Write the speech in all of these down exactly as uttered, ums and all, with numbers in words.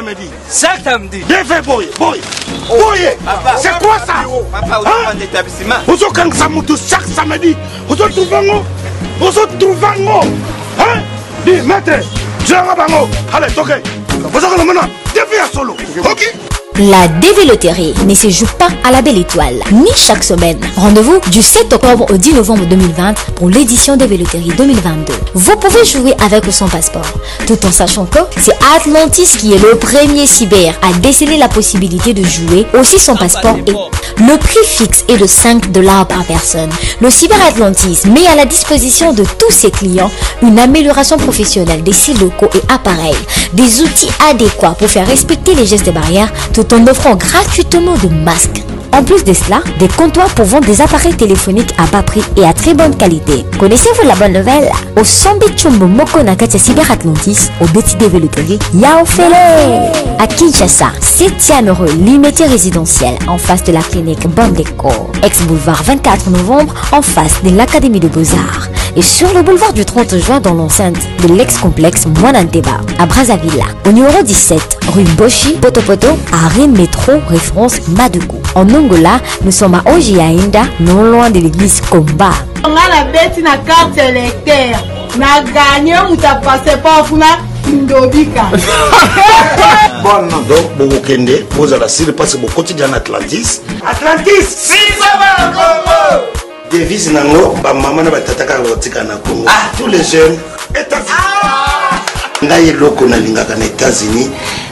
samedi. Chaque samedi. Défait boy, boy. Boy, c'est quoi ça? Papa, on est établissement. Vous avez quand ça monte chaque samedi. Vous avez trouvé un Vous avez trouvé un Hein? Dis, maître, j'ai un bango. Allez, ok. Vous avez maintenant défait à solo. Ok? La D V Loterie ne se joue pas à la belle étoile, ni chaque semaine. Rendez-vous du sept octobre au dix novembre deux mille vingt pour l'édition D V Loterie deux mille vingt-deux. Vous pouvez jouer avec ou sans passeport, tout en sachant que c'est Atlantis qui est le premier cyber à déceler la possibilité de jouer aussi sans passeport et le prix fixe est de cinq dollars par personne. Le Cyber Atlantis met à la disposition de tous ses clients une amélioration professionnelle des sites locaux et appareils, des outils adéquats pour faire respecter les gestes barrières tout en offrant gratuitement de masques. En plus de cela, des comptoirs pour vendre des appareils téléphoniques à bas prix et à très bonne qualité. Connaissez-vous la bonne nouvelle? Au Sambi Chumbo Moko Nakatya Cyber Atlantis, au Betty D V Loterie, Yao Fele. À Kinshasa, septième rue Limité résidentielle, en face de la clinique Bondeco. Ex-boulevard vingt-quatre novembre, en face de l'Académie de Beaux-Arts. Et sur le boulevard du trente juin dans l'enceinte de l'ex-complexe Mwananteba, à Brazzaville. Au numéro dix-sept, rue Boshi, Potopoto, arrêt métro, référence Madougou. En Angola, nous sommes à Ojiainda, non loin de l'église Komba. On a la bête na carte électeur. Na gagné ou t'as passé pas au final Ndobika. Bon, donc, vous Kende, vous allez la parce que vous quotidien Atlantis. Atlantis! Si ça va le Congo! Devise nango, ba maman na batataka rotika na Congo. Ah, tous les jeunes, États-Unis. Ngaye loko na lingaka na États-Unis.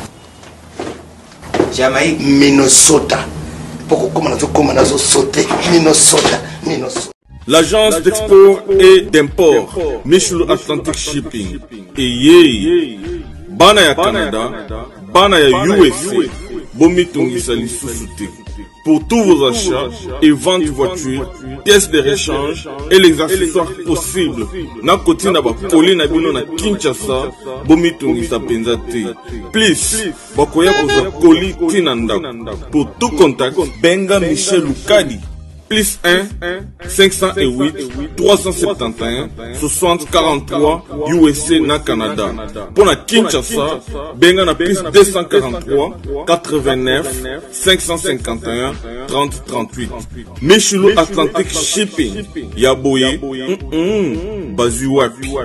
Jamaïque. Minnesota. Pourquoi comment on a comment on a sauté Minnesota, Minnesota. L'agence d'export et d'import Michel Atlantic Shipping et yé bana ya Canada, bana ya U S A, bomitungisa lisusuti. Pour tous vos achats et ventes de voitures, pièces de rechange et les accessoires possibles. Na koti na ba koli na bino na Kinshasa, bomitungisa penzate. Please, bakoya koza koli tinanda. Pour tout contact, benga Michel Lukadi. Plus un, cinq cent huit, trois cent soixante-onze, soixante quarante-trois, U S A na Canada. Pour la Kinshasa, benga na plus deux cent quarante-trois, quatre-vingt-neuf, cinq cent cinquante et un, trente trente-huit. Michelo Atlantic Shipping, Yaboye, Bazuwapi.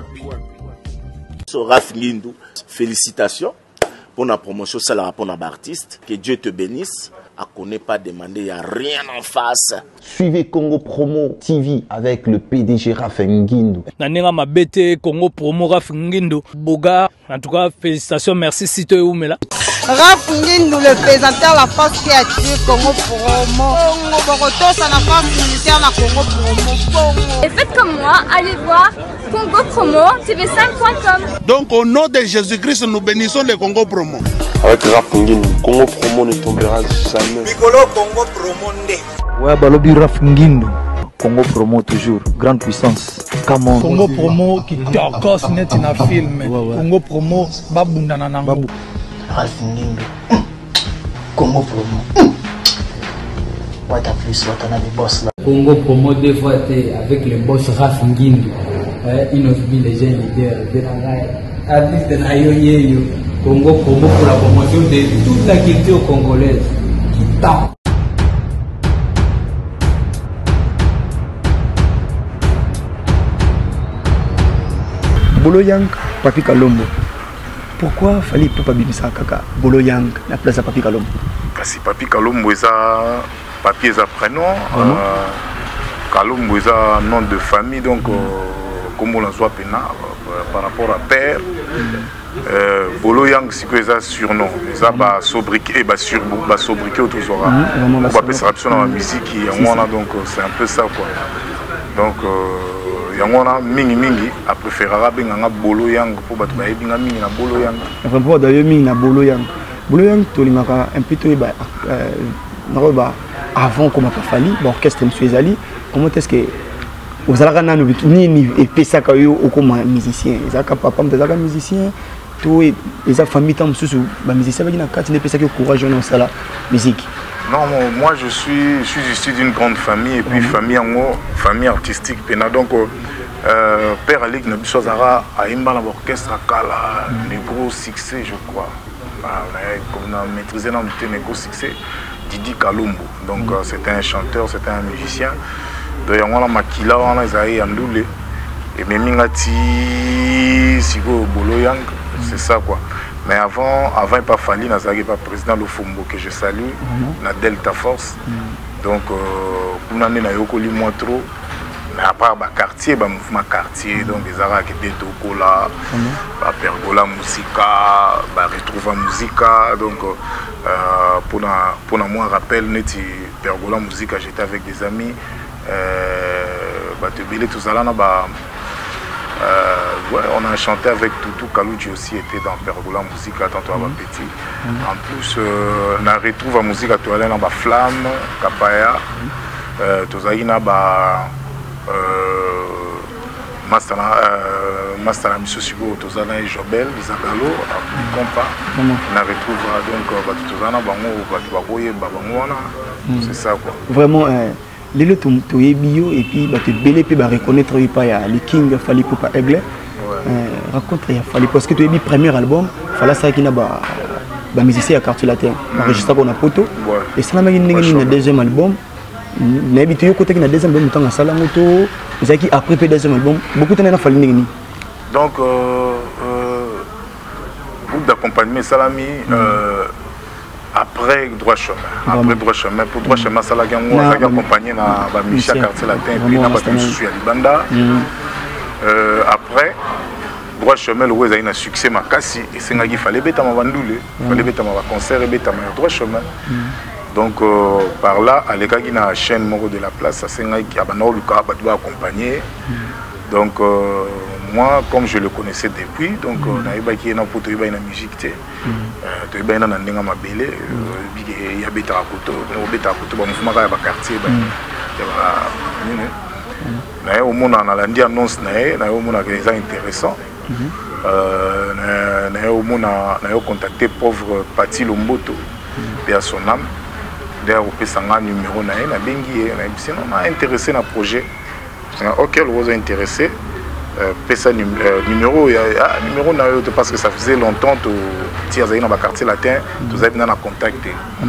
Raph Ngindou, félicitations pour la promotion, ça la rapport à l'artiste. Que Dieu te bénisse. À qu'on n'ait pas demandé, il n'y a rien en face. Suivez Congo Promo T V avec le P D G Raph Ngindou. Nanenga Mabete, Congo Promo Raph Ngindou. Boga, en tout cas, félicitations, merci si tu es où, mais là. Raph Ngindou, le présentateur la force créative Congo Promo. Congo Boroto, ça n'a pas militaire la Congo Promo. Et faites comme moi, allez voir Congo Promo T V cinq point com. Donc au nom de Jésus-Christ, nous bénissons le Congo Promo. Avec Raph Ngindou, Congo Promo ne tombera jamais. Piccolo Congo Promo Nde. Ouais, Balobi Raph Ngindou. Congo Promo toujours, grande puissance. Comment Congo Promo qui t'orcose net in a film. Congo Promo, Babunda Nanango. Raph Ngindou. Congo Promo. What a plus, what a des boss là. Congo Promo deux fois avec le boss Raph Ngindou. Il nous dit les jeunes leaders. Artiste de Nayoyeyo. Congo Promo pour la promotion de toute la culture congolaise qui tend. Bolo Yang, Papi Kalombo. Pourquoi fallait pas bimisa kaka Bolo Yang la place à Papi Kalombo? Parce que Papi Kalombo est un papier est un prénom, euh, Kalombo est un nom de famille donc euh, comme on l'a soit pena euh, par rapport à père. Euh, Bolo Yang c'est que ça surnom, ça va sobriquer et bah sur bah sobriquer autour de on va passer rapidement dans la musique et on a donc c'est un peu ça quoi. Donc euh, yangona mingi mingi a préféré benga Bolo Yang pour battre ba benga mingi na Bolo Yang. Enfin pour d'ailleurs mingi na Bolo Yang. Bolo Yang to lingaka un peu to ba euh ba avant comme pas fallu l'orchestre monsieur Ezali comment est-ce que vous allez gagner nous ni ni et pesa ka yo comme musicien ezaka papa m'ezaka musicien tout et les familles tam sous ba musicien ba na carte ne pesa que courage dans ça la musique. Non, moi je suis, je suis issu d'une grande famille et puis mmh. famille en haut, famille artistique. Donc, euh, Père Alec Nabisozara a imba dans l'orchestre à Kala, les gros succès, je crois. on a maîtrisé notre succès, Didi Kalumbo. Donc mm. c'était un chanteur, c'était un musicien. Donc on a Makila, on a Isaïe Andoulé. Et même Mingati, Sigo Boloyang, c'est ça quoi. Mais avant, avant il pas fallu, Nazari pas président de Fumbo que je salue, mm. la Delta Force. Mm. Donc on a eu moins trop. Mais après, le quartier, le mouvement quartier, donc les Arabes qui étaient au Kola, Pergola Musica, Retrouva Musica. Donc, euh, pour, la, pour la moi, rappel, Pergola Musica, j'étais avec des amis. Euh, tout ça là, bah, euh, ouais, on a chanté avec Toutou Kalouji aussi, était dans Pergola Musica, tantôt à mm -hmm. Petit. Mm -hmm. En plus, euh, on a Retrouva Musica, tout à l'heure, dans Flamme, Kapaya, tout ça, il y a Master Monsieur Sigo, Tozana et Jobel, Isabello, Compa, on a retrouvé donc Tozana, c'est ça quoi. Vraiment, les le ton bio et puis tu belé puis reconnaître pas le King fallait pour pas Aigle. Raconte il fallait parce que tu as mis premier album, fallait ça qui n'a pas ba musicien à quartier latin, enregistré qu'on a poto et ça n'a pas deuxième album. N'habitué au côté qui n'a deuxième album temps à Salamoto, c'est qui après le deuxième album, beaucoup de temps fallu n'igni. Donc euh, euh, groupe d'accompagnement Salami mm. euh, après droit chemin, après Vraiment. droit chemin pour droit chemin Salami on a accompagné na ba Michel quartier latin et puis na ba Susu ya Libanda. Après droit chemin le weza ina succès makasi et c'est ngaki fallait beta ma bandule, fallait beta ma concert et beta ma droit chemin. Donc euh, par là, à l'écart qui la chaîne Moro de la place, c'est un qui a accompagné. Donc euh, moi, comme je le connaissais depuis, donc on a eu une photo, une musique, tu as eu une andinga ma belle, il y a bêta à côté, il y a côté, bon mouvement dans le quartier, il y a au monde on a l'andi annonce, il y a au monde qui est intéressant. Il y a au monde on a contacté pauvre Pati Lomboto, et à son âme. D'ailleurs, on peut s'en un numéro, on a bengi, on a intéressé dans le projet. Auquel on est intéressé, euh, numéro, ah, numéro parce que ça faisait longtemps que tu es dans le quartier latin, tu as été en contact.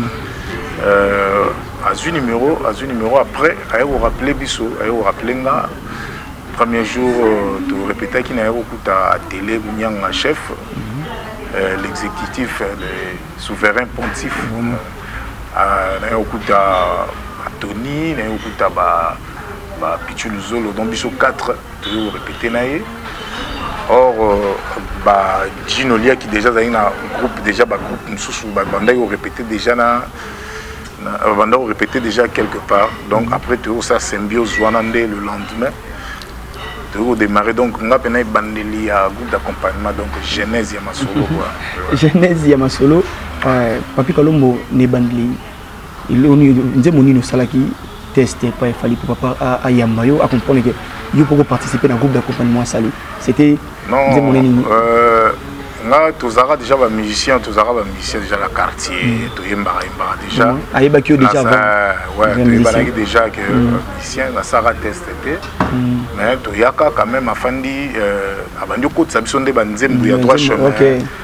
À ce numéro, à ce numéro après, on a rappelé Bissot, on a rappelé nga. Premier jour, tu répétais qu'il y a à télé, un chef, l'exécutif, le souverain pontife. Il y a beaucoup de Tony, il y a beaucoup de Pichuluzolo, donc ils sont quatre, toujours répété. Or, Ginolia qui déjà a un groupe, déjà un groupe, Banda ont répété déjà, Banda ont répété déjà quelque part. Donc après, toujours ça symbiose le lendemain. Toujours démarrer, donc on a un bandeli à groupe d'accompagnement, donc Genèse Yamasolo. Genèse Yamasolo. Papi Kalombo ne bandli il on nous moni no salaki testé pas il fallait pour papa à Yambayo à comprendre que il faut participer dans groupe d'accompagnement Sali c'était non euh là tous ara déjà ba musicien tous ara ba musicien déjà la quartier to yemba yemba déjà ayeba kio déjà avant ouais to yemba déjà que musicien la sara testé mais to yaka quand même afandi euh abandi ko tsabiso nde banzembu ya trois chemins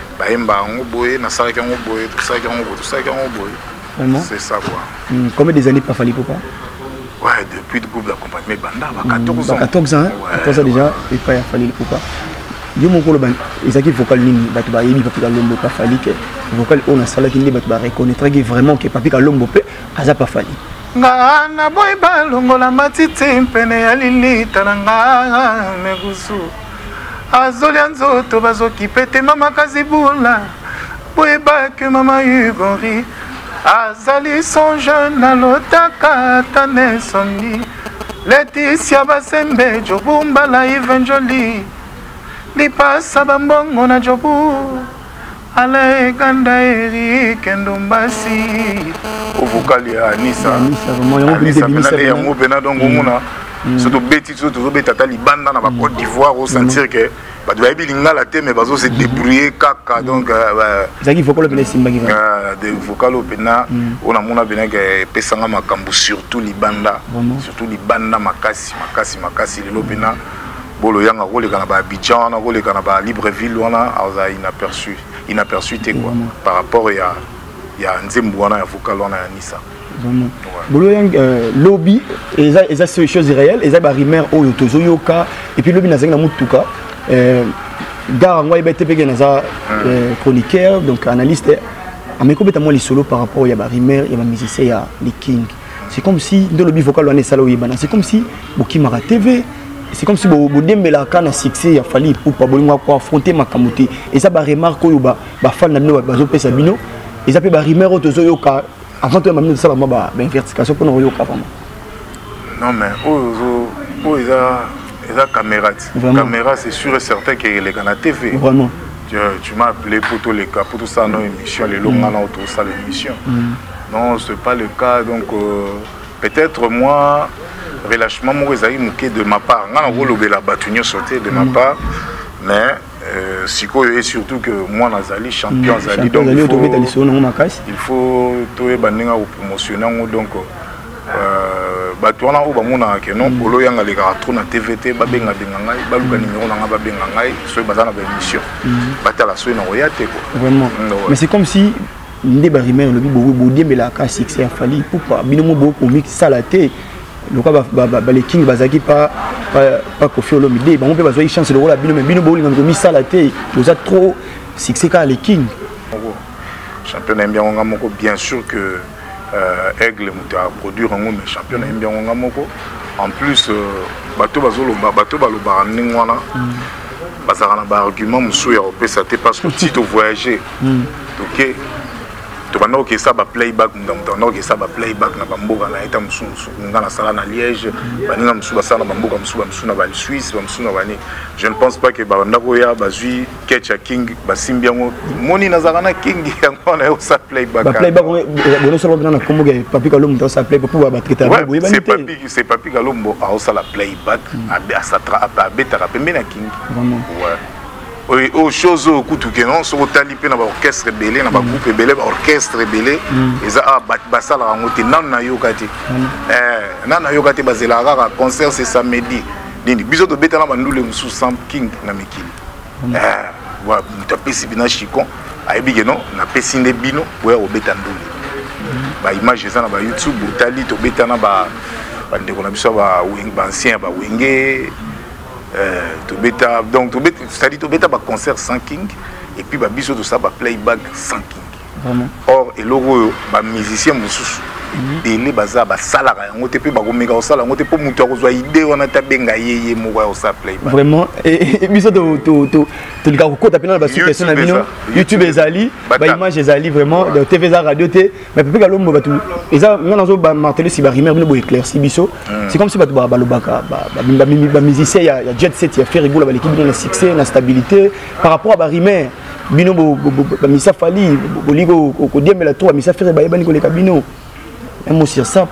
c'est ça quoi. Mmh. Combien des années pas fallu pour pas? Ouais, depuis le groupe d'accompagnement Banda, quatorze ans. quatorze ans, quatorze ans déjà, il pas fallu pour pas. Yo mon colo ban, Isaki vocal nini, batu ba yebi papi kalombo pas fallu que vocal on a sala qui ne batu ba reconnaître que vraiment que papi kalombo pe aza pas fallu. Nga na boy balongo la matiti mpene ya lilita nga megusu. Azoli nzoto bazoki pete mama kazibula boyeba que mama Yugori azali son jeune alotaka tane soni Laetitia Basembe Jobumba la Evanjoli lipasa bambongo na Jobu ale ganda Eric Ndombasi ovokali ya Anissa Anissa penale ya mobena donc omona surtout beti surtout beta Libanda na ba Côte d'Ivoire au sentir que ba doit bilinga la te mais bazo se débrouiller kaka donc zaki vokalo pena simba ki ah de vokalo pena ona mona bena ke pesanga makambo surtout Libanda surtout Libanda makasi makasi makasi lelo pena bolo yanga koleka na ba Abidjan na koleka na ba Libreville wana aza inaperçu inaperçu quoi par rapport à il y a Nzembo wana ya vocal wana ya Nissa. Vraiment. Bolo yang lobby et ça et ça c'est chose réelle et ça ba rimer oyo tozoyoka et puis lobby nazanga mutuka euh gars ngwa ibete peke na za chroniqueur donc analyste ameko beta moi les solo par rapport ya ba rimer ya ba musicien ya les king. C'est comme si dans le lobby vocal wana sala oyebana c'est comme si Bokimara T V c'est comme si bo dembela kana succès ya fali pour pas bolinga ko affronter makamuté et ça ba remarque oyo ba ba fan na bino ba zo pesa bino et ça peut ba rimer oyo tozoyoka avant de m'amener ça, ma investigation pour nous vraiment. Non mais oh oh ils a ils a caméra. Caméra c'est sûr et certain qu'il est dans la T V. Vraiment. Tu, tu m'as appelé pour tous les cas pour tout ça dans l'émission les longs là autour ça l'émission. Non c'est pas le cas donc euh, peut-être moi relâchement moi ils a eu de ma part. On a volé la bâtonnière sauté de ma part mais Euh, et surtout que moi Nazali champion mmh, Zali donc il faut, il faut tout banninga au promotionner donc euh batwana au bamona que non polo yanga les gars trop na T V T ba benga benga ngai ba luka numéro na ba benga ngai so bazana ba émission batala so na oyate quoi vraiment mais c'est comme si ndé ba rimer le bibo bo dembe la ka succès a fali pourquoi binomo bo ko mix salaté le cas ba les king bazaki pas pas Kofi Olomide on peut pas jouer chance de rôle à bino mais bino bo linga mi salaté vous êtes trop succès ka les king championnat bien on moko bien sûr que euh, Aigle muta produire un mais championnat bien on moko en plus bato bazolo bato balo ba ningwana bazara na ba argument musu ya opesa te parce que si tu voyager OK tu vas que ça va playback dans que ça va playback na bamboka na eta musu ngana sala na Liège baninga musu basala na bamboka musu musu na ba Suisse musu na bani je ne pense pas que banda koya bazui ketcha king basimbiango moni nazaka na king yango na ça playback ba playback bono solo bana kombo ga papi kalombo to ça playback pour ba traiter ba boyeba c'est papi c'est papi kalombo a ça la playback a ça a beta rapembe na king vraiment ouais oui, aux choses au coup que non, sur talipé dans l'orchestre belé, dans le groupe belé, orchestre belé, et ça a basal à monter nan na yokati. Eh, nan na yokati basela rara concert c'est samedi. Dini biso de beta na bandule musu sam king na mekili. Eh, wa mutape sibina chikon, aibi que non, na pesinde bino, ouais au beta ndule. Ba image ça na ba YouTube, tali to beta na ba bande ko na biso ba wing ba ancien ba wingé. Euh, bêta, donc c'est-à-dire que bêta concert sans king et puis bah biso tout ça bah playback sans king. Vraiment. Or et logo bah musicien mususu délai baza bah salara on te peut bah goméga au sala on te peut monter aux idées on a tapé ngaye moura au sa playback. Vraiment et biso to to to to le gars ko tapé dans la question na bino YouTube ezali bah image ezali vraiment de T V za radio té mais peut que l'homme bah tout et ça ngana zo bah marteler si bah rimer bino bo éclairci biso c'est comme si bah bah balobaka bah bah musicien ya jet set ya faire rigola bah l'équipe dans le succès la stabilité par rapport à bah rimer bino bo bah misa fali bo ligo ko diembe la tour misa faire bah yebani ko les cabino un mot sur ça.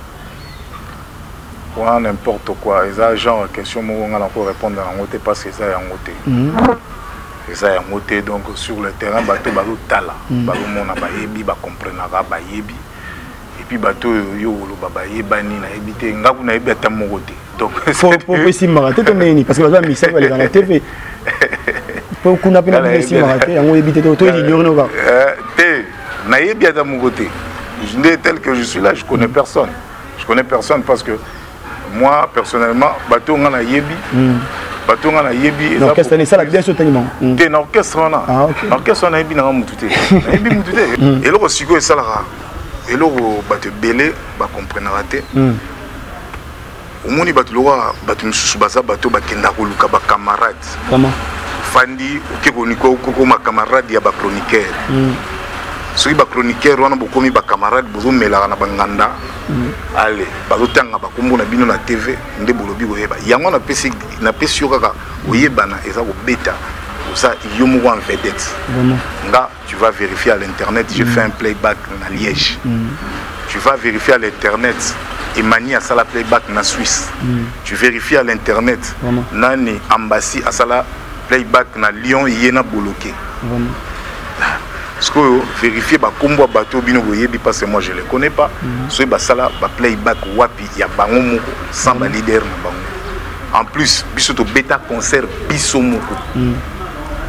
Ouais, n'importe quoi. Les agents, question, on va encore répondre en côté parce que ça est en côté. Et ça est en côté, donc sur le terrain, bateau, bateau, tala. Bateau, mon abayebi, ba comprendra, bayebi. Et puis bateau, yo, lo babayebani, na ebité, ngabu na ebité à mon côté. Donc, faut faut essayer de m'arrêter ton nez, parce que la mission elle est dans la T V. Faut qu'on appelle la mission m'arrêter, on éviter de tout ignorer nos gars. Té, na ebité à mon côté. Je dis tel que je suis là, je connais personne. Je connais personne parce que moi, personnellement, bateau on a yebi, bateau on a yebi. L'orchestre c'est ça la bien certainement. T'es dans l'orchestre on a. L'orchestre on a yebi na mutute. Yebi mutute. Et là aussi quoi ça là. Et là bateau belé, ba comprendre raté. Au moni bateau loa, bateau mususu baza bateau ba kenda ko luka ba camarade. Comment? Fandi, OK ko niko ko ma camarade ya ba chroniqueur. Ceux qui sont chroniqueurs, ils ont beaucoup de camarades, ils ont mis la banganda. Allez, ils ont tanga bakumbu na bino na T V, ndé bolobi goyeba. Yango na pesi na pesi yoka oyeba na eza ko beta. Ça yomo en vedette. Nga, tu vas vérifier à l'internet, je fais un playback na Liège. Tu vas vérifier à l'internet Emani a sala playback na Suisse. Tu vérifies à l'internet nani embassy a sala playback na Lyon yena bloqué. Parce que vérifier bah combo bateau bino boyebi parce que moi je les connais pas. So ba sala ba playback wapi ya bango moko sans ba leader na bango. En plus biso to beta concert biso moko.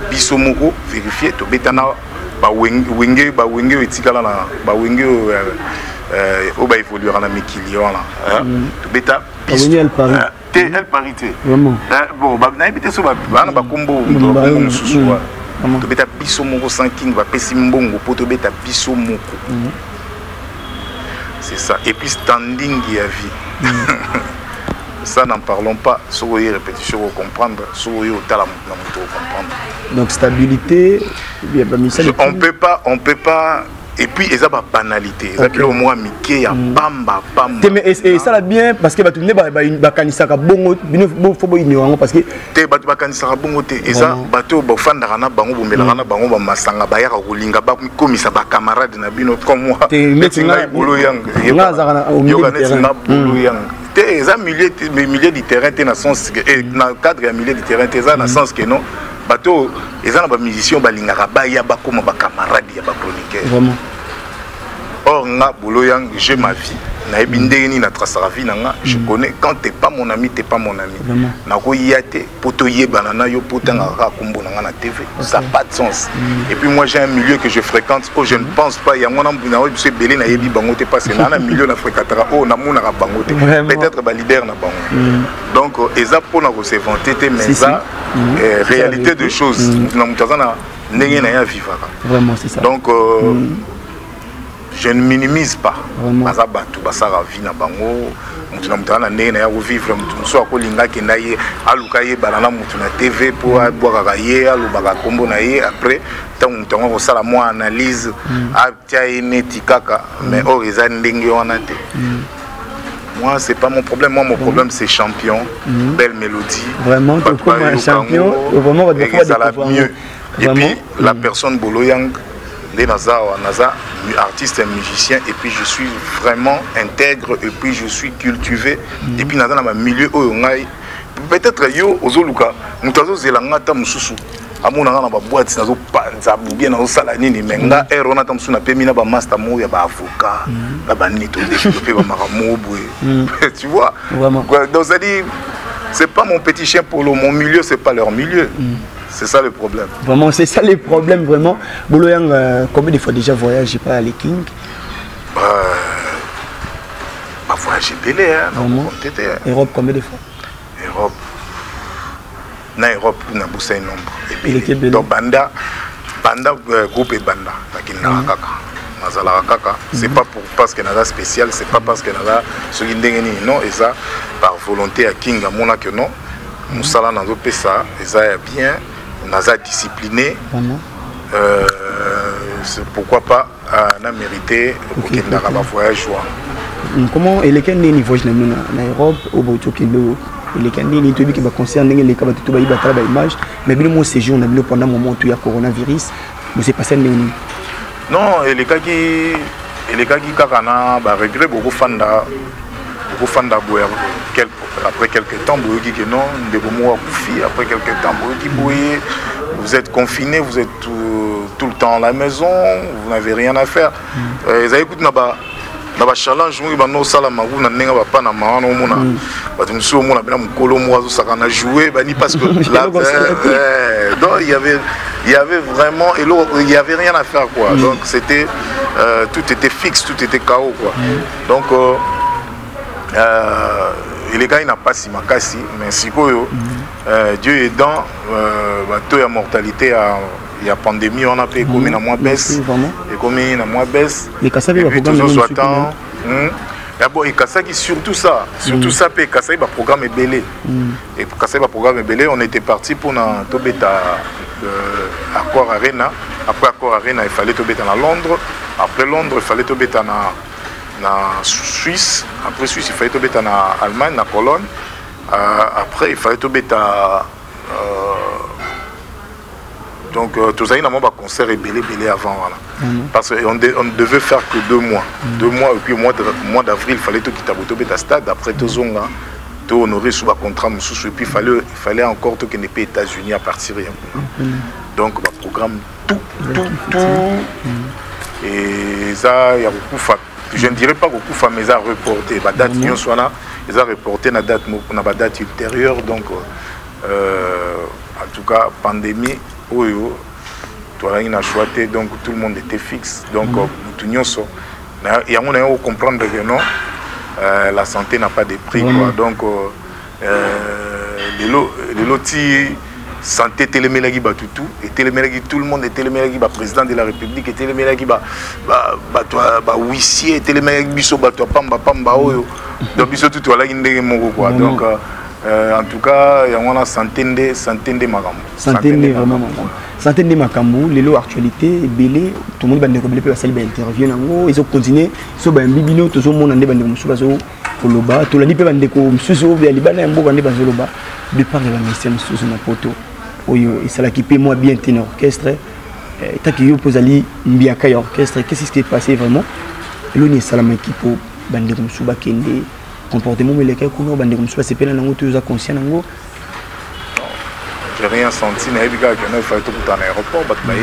biso moko vérifier to betana ba wenge ba wenge etikala na ba wenge euh au ba évoluer na mikili wana to beta biso te elle parité vraiment bon ba na ebité so ba na ba kombo ba susu to beta biso moko sans king ba pesi mbongo po to beta biso moko c'est ça et puis standing y a vie ça n'en parlons pas, sur les répétitions pour comprendre, sur les comprendre. Donc stabilité, il y a pas mis ça. On peut pas, on peut pas. Et puis ils ont pas banalité. Ils appellent au moins Mickey, ya bamba bamba. Et ça là bien parce que bah tu venais bah bah kanisa ka bongo, bino faut pas ignorer parce que. Te bah bah kanisa ka bongo te. Et ça bateau bah fanda kana bango bombela kana bango ba masanga ba ya ka kolinga ba comme ça ba camarade na bino comme moi. Te metinga bolo yang. Nga zaka au milieu du terrain. Bolo yang. Les milieux milieu du terrain dans le sens que dans le cadre du milieu du terrain dans le sens que non bateau les gens ba musiciens ba lingaka ba ya ba comme ba camarade ya ba chroniqueur vraiment or nga bolo yang j'ai ma vie na ebindeni na trasara vie nanga je connais quand t'es pas mon ami t'es pas mon ami na ko yate poto yebana na yo potanga ka kombo nanga na T V ça n'a pas de sens et puis moi j'ai un milieu que je fréquente que je ne pense pas ya mona mbuna o se belé na yebi bango te parce que na na milieu na fréquentera oh na mona ka bango te peut-être ba leader na bango donc eza pona ko se vanter te mais ça réalité de choses na mutazana ndenge na ya vivaka vraiment c'est ça donc je ne minimise pas. Baza batu basara vie na bango. Mutu na mutana ndenge na ya vivre mutu so akolinga kenda ye aluka ye balana mutu na T V pour boire ye alubaka kombo na ye après tant mutu ngo sala moi analyse a tia ineti kaka mais or eza ndenge wana te. Moi c'est pas mon problème, moi mon problème c'est champion, belle mélodie. Vraiment tu comme un champion, vraiment ça la mieux. Et puis la personne Boloyang des Naza Naza artiste et musicien et puis je suis vraiment intègre et puis je suis cultivé mm. et puis Naza dans ma milieu au ngai peut-être yo ozoluka mutazo zelanga ta mususu amuna na ba boîte nazo panza bien na sala nini menga ero na tamsu na pemina ba master mo ya ba avocat ba banito développer ba maramo boue tu vois donc ça dit c'est pas mon petit chien pour mon milieu c'est pas leur milieu mm. C'est ça le problème. Vraiment, c'est ça le problème, vraiment. Boloyang, euh, combien de fois déjà voyagé pas à les King euh, bah, voyagé belé, hein. Vraiment. Europe, combien de fois Europe. Na Europe, on a bossé un nombre. Il était belé. Donc, Banda, Banda, euh, groupe et Banda. Nazala Kaka. C'est pas pour, parce qu'il y a spécial, c'est pas parce qu'il y a ce qui est non, et ça, par volonté à King, à mon que non. Moussala n'a pas ça, et ça est bien. Naza discipliné, euh, pourquoi pas on a mérité pour qu'il n'ait pas voyage. Comment et lesquels niveau je n'aime en Europe au Botokilo et lesquels ni tout qui va concerner les cas de tout bail battre image mais bien mon séjour on a vu pendant un moment où il y a coronavirus mais c'est passé une non et les cas qui et les cas qui carana bah regret beaucoup fanda beaucoup fanda boire quelques après quelques temps, vous dites que non, après quelques temps, vous dites que vous êtes confiné, vous êtes tout, tout le temps à la maison, vous n'avez rien à faire. Vous avez écouté, dans le challenge, vous avez dit que vous n'avez pas de maman, vous avez joué, parce que là, il y avait, il y avait vraiment, il n'y avait rien à faire, quoi. Donc c'était, euh, tout était fixe, tout était chaos, quoi. Donc, euh, euh, et les gars, il n'a pas si makasi, mais si quoi, euh, Dieu est dans, euh, il y a mortalité, il y a pandémie, on a payé comme une moins baisse, et comme une moins baisse, et puis toujours soit temps. Et Kassaki, surtout ça, surtout ça, et Kassaki, le programme est belé. Et pour Kassaki, le programme est belé, on était parti pour un Tobeta Accor Arena. Après Accor Arena, il fallait Tobeta à Londres. Après Londres, il fallait Tobeta à na Suisse, après Suisse il fallait tomber en Allemagne, na Cologne, euh, après il fallait tomber à euh, donc euh, tous les ans on concert et belé belé avant voilà. Mm-hmm. Parce qu'on de, on ne devait faire que deux mois, mm-hmm. deux mois et puis au mois de, mois d'avril il fallait tout quitter à stade après deux ans tout honoré sous un contrat et puis il fallait il fallait encore tout qu'il n'ait pas États-Unis à partir mm-hmm. Donc le programme tout tout tout mm-hmm. Et ça il y a beaucoup fait. Je ne dirais pas beaucoup de femmes ont reporté. La date mmh. soit là, ils ont reporté la date, la date ultérieure. Donc, euh, en tout cas, pandémie, oui, tu as une choix, donc tout le monde était fixe. Donc, tout le monde il y a un comprendre que non, euh, la santé n'a pas de prix. Quoi. Donc, euh, les lotis, santé, télémélagi, bah, tout, tout, et télémélagi, tout le monde, et télémélagi, bah, président de la République, et télémélagi, bah, bah, bah, toi, bah, huissier, et télémélagi, biso, bah, toi, pamba, pamba, oyo. Donc, biso, tout, toi, là, il y a un quoi. Donc, euh, en tout cas, il y a une centaine de, centaine de magambo. Centaine de vraiment magambo. Centaine de makambo, les lots actualité, belé, tout le monde va découvrir peu à celle interview nango, ils ont continué, ils ont bien bibino, tout le monde a des bandes de soubazo, pour le bas, tout le monde a des bandes de soubazo, bien les bandes de bandes de soubazo, de par la mission de soubazo na poto, oyo, et ça l'a équipé moi bien tenir orchestre, et tant qu'il y a posé ali mbiaka orchestre, qu'est-ce qui s'est passé vraiment, l'on est ça la équipe pour bandes de soubazo kende, comportement mais les cas qu'on a bandes de soubazo c'est pas nango, tu es conscient nango. J'ai rien senti, il fallait tout en aéroport,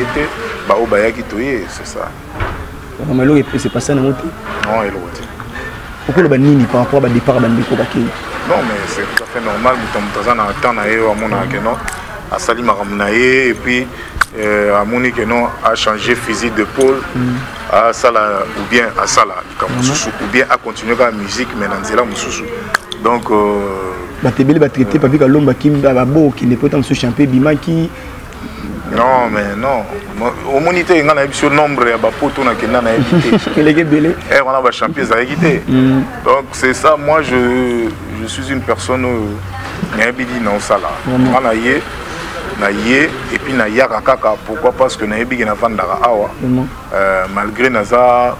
c'est ça. Mais c'est pas ça, non? Non, il est pourquoi le banini par rapport au départ de Bandeko Baki? Non, mais c'est tout à fait normal, nous sommes en temps à Salim Aramnaye, et puis à Monique a changé physique de pôle, à Sala, ou bien à Sala, ou bien à continuer la musique, mais dans Zéla Moussoussou. Donc, Batebele va traiter pas que l'homme qui n'est pas dans ce champion Bimaki. Non, mais non. Au moniteur, il y a un nombre de potos qui ont évité. Et on a un champion qui a évité. Donc, c'est ça. Moi, je, je suis une personne qui a évité dans ça. On a yé, na yé, et puis na yaka kaka. Pourquoi? Parce que na évité na vandara awa. Malgré naza,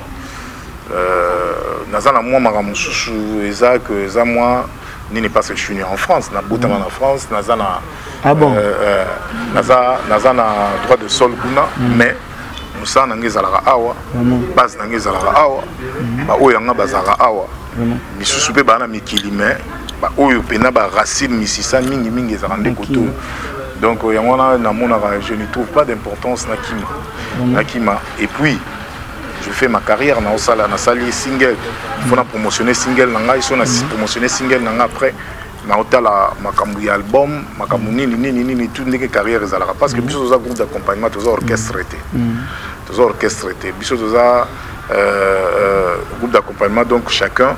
naza na moi maramususu, eza que eza moi. N'est pas que je suis né en France, na boutama en France, naza na ah bon euh, naza naza na droit de sol kuna mais musa nange zalaka awa base nange zalaka awa ba oyo nga bazaka awa misusu pe bana mikili mais ba oyo pena ba racine misisa mingi mingi za rende koto donc yango na na mona je ne trouve pas d'importance na kima na kima et puis je fais ma carrière dans Osala, dans Sali single. Il faut promotionner single, il faut promotionner single après. Dans Osala, ma album, ma ni ni ni ni toute une carrière parce que bis aux groupe d'accompagnement, tous orchestre été, tous orchestre été, bis aux groupe d'accompagnement donc chacun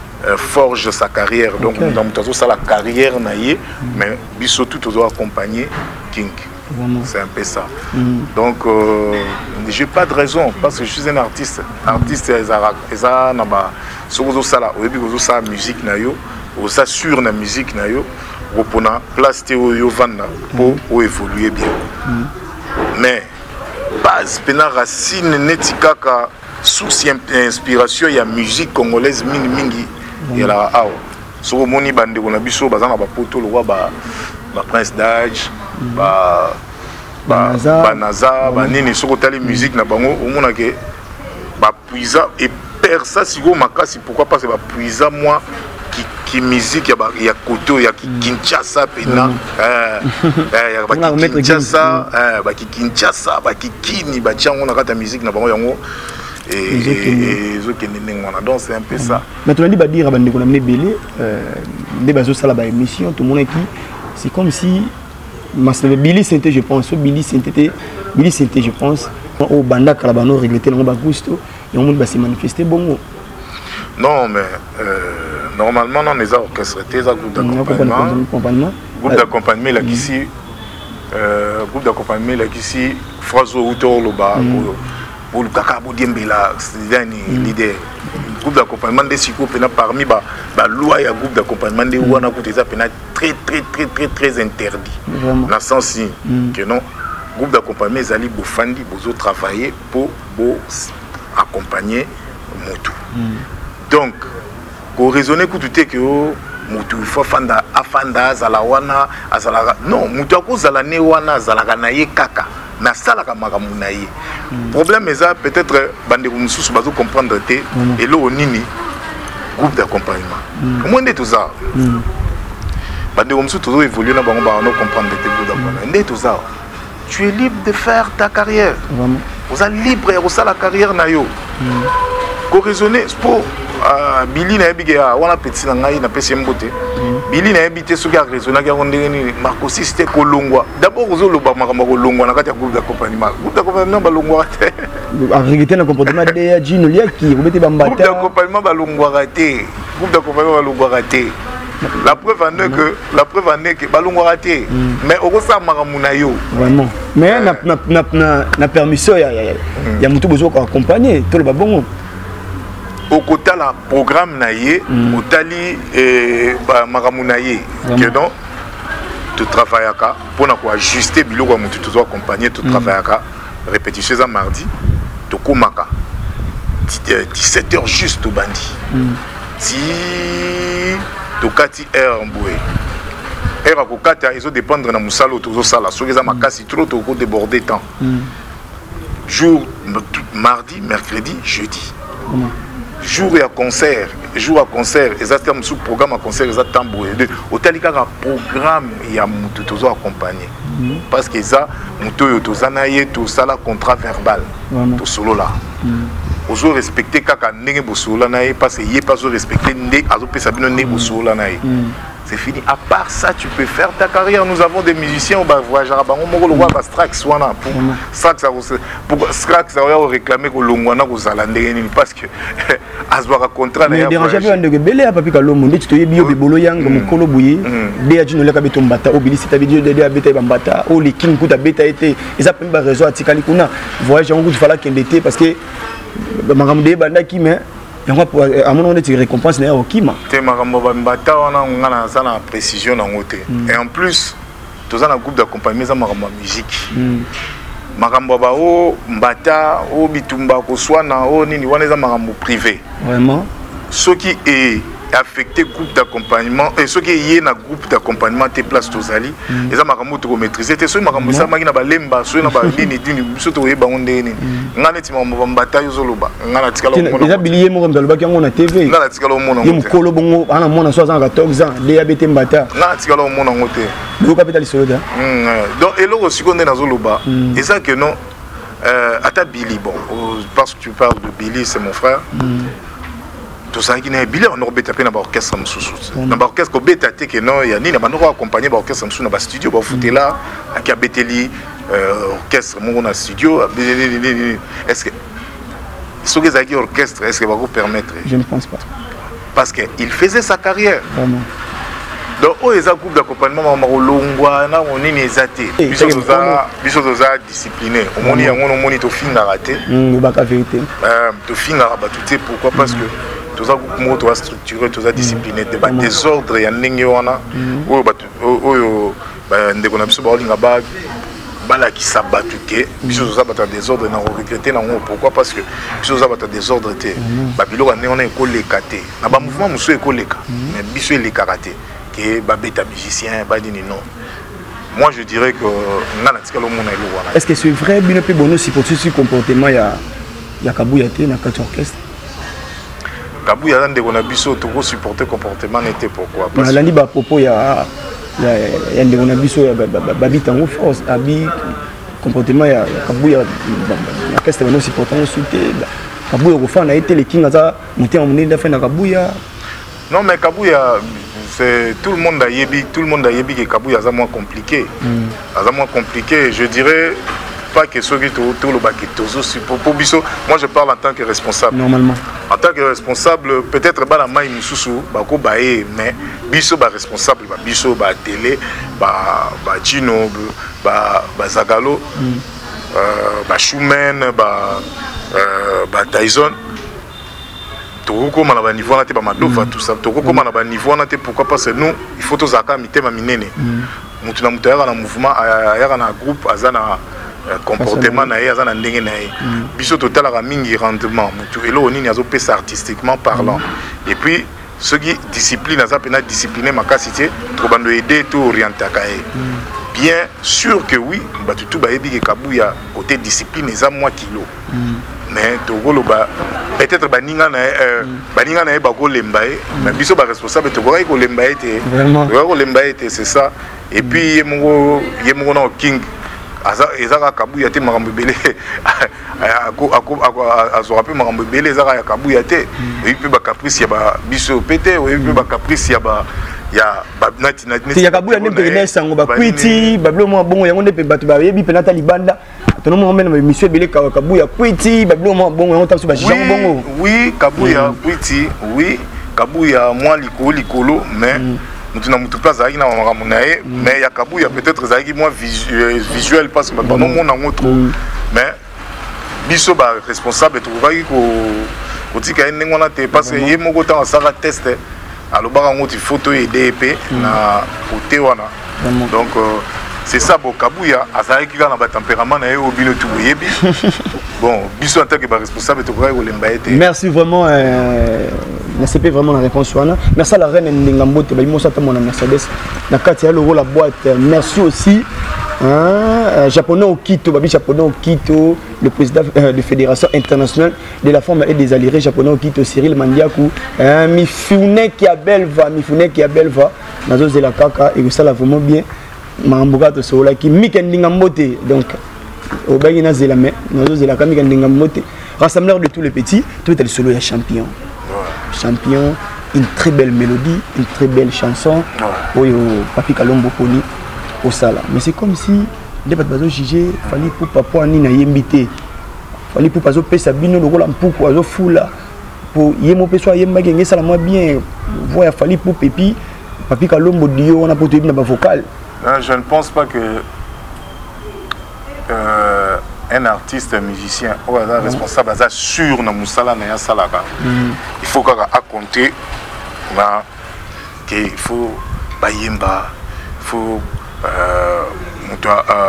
forge sa carrière donc dans tout ça la carrière naïe mais bis tout aux accompagner King. C'est un peu ça. Mm. Donc, euh, j'ai pas de raison parce que je suis un artiste. Artiste, ça naba. Si vous avez la, au début vous avez la musique nayo, vous assurez la musique nayo, vous prenez place théo yo vanda pour évoluer bien. Mm. Mais base pena racine netikaka source inspiration il y a musique congolaise mingi mingi il y a la awa. Si vous moni bande on a biso bazana ba poto le roi ba ba prince d'âge ba ba naza ba nini soko tali musique na bango omona ke ba puisa et per ça sigo makasi pourquoi pas c'est ba puisa moi qui qui musique ya ba ya koto ya Kinshasa pena eh eh ya ba Kinshasa eh ba Kinshasa ba kini ba tiango na kata musique na bango yango et zo kenene ngona donc c'est un peu ça. Maintenant on dit ba dire ba ndeko na mne belé euh des bazo sala ba émission tout le monde qui c'est comme si Billy Sainté je pense Billy Sainté Billy Sainté je pense au banda kalabano regretté dans ba gusto et on va se manifester bongo. Non mais euh, normalement non les orchestres des groupes d'accompagnement groupe d'accompagnement là ici euh groupe d'accompagnement là ici Frazo Outor Loba pour le kaka Bodiembela c'est l'idée groupe d'accompagnement des siko pena parmi ba ba loi ya groupe d'accompagnement des wana ko teza pena très très très très très interdit dans sens que non groupe d'accompagnement zali bo fandi bozo travailler pour bo accompagner motu donc ko raisonner ko tout que motu faut fanda afanda zala wana azala non motu ko zala ne wana zala na ye kaka na sala ka makamu na ye problème est peut-être bande mususu bazo comprendre té et lo nini groupe d'accompagnement comment est tout ça bande mususu toujours évoluer na bango ba no comprendre té groupe d'accompagnement ndé tout ça tu es libre de faire ta carrière vous êtes libre et ça la carrière na yo ko raisonner pour Billy n'a pas été on a petit na ngai na pesi mbote. Billy n'a pas été ce qui a raisonné que on ndenge Marco si c'était kolongwa. D'abord aux lo ba makamba kolongwa na kati ya groupe d'accompagnement. Groupe d'accompagnement ba longwa te. En réalité na comportement de ya Gino lia qui vous mettez bambata. Groupe d'accompagnement ba longwa raté. Groupe d'accompagnement ba longwa raté. La preuve en est que la preuve en est que ba longwa raté. Mais au ça makamuna yo. Vraiment. Mais na na na na permission ya ya ya mutu besoin accompagner tout le babongo. Au côté la programme naïe, au tali et maramunaïe, que donc tu travailles à pour nous ajuster bilo comme tu dois accompagner tu travailles à répétition ça mardi, tu komaka dix-sept heures juste au bandi, si tu kati heure en bouée, heure à kokata ils ont dépendre na musalo toujours ça là, sur les amakasi trop tu au déborder temps, jour mardi, mercredi, jeudi. Jour et à concert, jour à concert, exactement sous programme à concert, exactement au talika programme il y a mutu toujours accompagné parce que ça mutu yo tozanaye tout ça là contrat verbal tout solo là ozo respecter kaka ndenge bosolo naye parce que yé pas respecter ndé azo pesa bino ndé bosolo naye. C'est fini. À part ça, tu peux faire ta carrière. Nous avons des musiciens, on va voyager à Bango, on va voir Strax, pour Strax, pour Strax, ça va réclamer que l'Ongwana aux Alandais parce que Azwara contrat. Mais dérangeant bien de Belé à Papi Kalomo, tu te dis bio bolo yang comme Kolo Bouye, Béa Dino la Kabeton Bata, Obili, c'est ta vidéo de Béa Bambata, ou les King Kuta Beta été, ils appellent par réseau à Tikalikuna. Voyage en route, il fallait qu'il était parce que Maramde Bandaki, mais. À mon moment, tu récompenses les Okima. Tu mbata on a une précision dans côté. Et en plus, tu as un groupe d'accompagnement ça maramba musique. Maramba ba o mbata o bitumba ko swana o nini wana za marambo privé. Vraiment. Ce qui est affecté groupe d'accompagnement et ce qui est un groupe d'accompagnement tes places tozali et ça makambo to maîtriser te so makambo ça makina ba lemba so na ba nini dini so to yeba onde nini ngana ti mambo mbata yo zoloba ngana tikala o mona déjà bilier mo mbalo ba kango na T V ngana tikala o mona ngote mkolo bongo ana mona soixante-quatorze ans D A B T mbata ngana tikala o mona ngote do capital soloda donc et lo seconde na zoloba et ça que non euh ata Billy bon parce que tu parles de Billy c'est mon frère. Tout ça qui n'est bilé on aurait tapé dans l'orchestre Samsou dans l'orchestre ko beta te que non il y a ni na bano accompagner l'orchestre Samsou dans le studio ba fouter là à Beteli orchestre mon na studio est-ce que ce que ça qui orchestre est-ce que va vous permettre? Je ne pense pas parce que il faisait sa carrière vraiment. Donc oh les groupe d'accompagnement marolongwa na onini ezate biso za biso za discipliné au moni yango no moni to finga raté ba ka vérité euh to finga batute pourquoi parce que tous les mots sont structurés, tous les disciplinés, des désordres, il y a des gens qui sont battus, qui sont des désordres, pourquoi? Parce que ils sont des désordres, Babylone on est collé caté, na ba mouvement muso école mais biso les karaté, que babeta musicien, ba dini non. Moi je dirais que est-ce que c'est vrai bien peu bonus si pour ce comportement il y a il y a Kabouyate na quatre orchestre. Kabouya ndé on a biso to supporter comportement n'était pourquoi parce que là ni ba propos il y a il y a ndé on a biso babita en force abi comportement il y a Kabouya orchestre on supporter on soutien Kabouya ko fa na été les king za monter en monnaie de fin na Kabouya. Non mais Kabouya c'est tout le monde a yebi tout le monde a yebi que Kabouya ça moins compliqué ça moins compliqué je dirais pas que ceux qui tout le bac pour biso moi je parle en tant que responsable normalement en tant que responsable peut-être ba la maille mususu ba ko baé mais biso ba responsable ba biso ba télé ba ba Gino ba ba Zagalo euh ba Schumann ba euh ba Tyson toko na ba niveau na te ba Madofa tout ça toko na ba niveau na te pourquoi parce que nous il faut tous aka mitema minene mutu na mutu ya na mouvement ya na groupe azana comportement na ye azana ndenge na ye biso total la mingi rendement mutu elo onini azo pesa artistiquement parlant et puis ceux qui discipline aza pena discipliner makasité to bando aider to orienter kae bien sûr que oui batutu ba yebi ke Kabouya côté discipline eza moi kilo mais to golo ba peut-être baninga na baninga na ba ko lembaye mais biso ba responsable to ko lembaye te ko lembaye te c'est ça et puis yemongo yemongo na king ezaka kabuya te makambo ebele azwaka mpe makambo ebele ezaka ya kabuya te oyebi mpe bacaprice ya biso pe te oyebi mpe bacaprice ya ya kabuya nde mpeke na esango bakwiti babilo mwa bongo yango nde mpe bato bayebi mpe nata libanda tono mwa mena bamission ebele kabuya kwiti babilo mwa bongo yango tabiso bajijango bongo oui kabuya kwiti oui kabuya mwa likolo likolo mais mutu na mutu mpe azalaki na makambo na ye mais ya kabuya peut-être ezalaki mwa visuel parce que bato banomona yango trop mais biso baresponsable tokokaki kotika ye ndenge wana te parce que ye moko ntango asalaka test alobaka yango ti photo ede mpe na kote wana donc c'est ça bon kabuya azalaki kaka na batempérament na ye oyo bino tu boyebi bon biso en tant que baresponsable tokokaki kolemba ye te. Merci vraiment nasepeli vraiment la réponse wana. Merci à la reine Ndengambote bayimoso ata mona Mercedes na kati ya logo la boîte. Merci aussi hein, japonais au Quito, babi japonais au Quito, le président euh, de fédération internationale de la femme et des alliés japonais au Quito, Cyril Mandiakou, hein, Mifune qui a belva, Mifune qui a belva, nazo zela kaka et ça la vraiment bien. Mamboka to sola ki Mikendingambote donc au bagina zela mais nazo zela ka Mikendingambote, rassembleur de tous les petits, tout est le solo ya champion. Champion, une très belle mélodie, une très belle chanson. Oyo Papi Kalombo Koni au sala. Mais c'est comme si des bateaux jugés, fallait pour papa ni na yembité. Fallait pour paso pesa bino lokola mpuku azo fula. Pour yemo peso yemba ngenge sala moi bien. Voya fallait pour Pépi, Papi Kalombo dio on a poté na ba vocal. Je ne pense pas que euh, un artiste, un musicien, ou un responsable, ça sûr na musala na ya salaka. Il faut qu'on a compter na qu'il faut bayemba, il faut mutu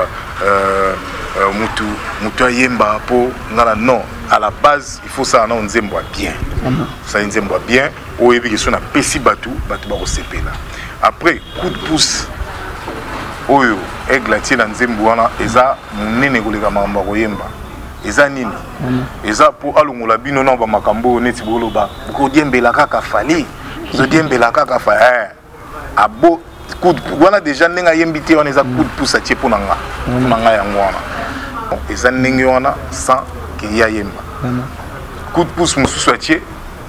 mutu mutu yemba pour non. À la base, il faut ça na nzembo bien. Ça nzembo bien. Ou ebi que na pesi batu batu ba là. Après coup de pouce. Oyo eglatier na nzembo wana eza munene koleka makambo koyemba eza nini eza po alongola bino na ba makambo neti boloba ko diembela kaka fali zo diembela kaka fa eh abo coup wana déjà nenga yembité wana eza coup de pouce atie po nanga nanga yango wana eza ndenge wana sans que ya yemba coup de pouce mususu atie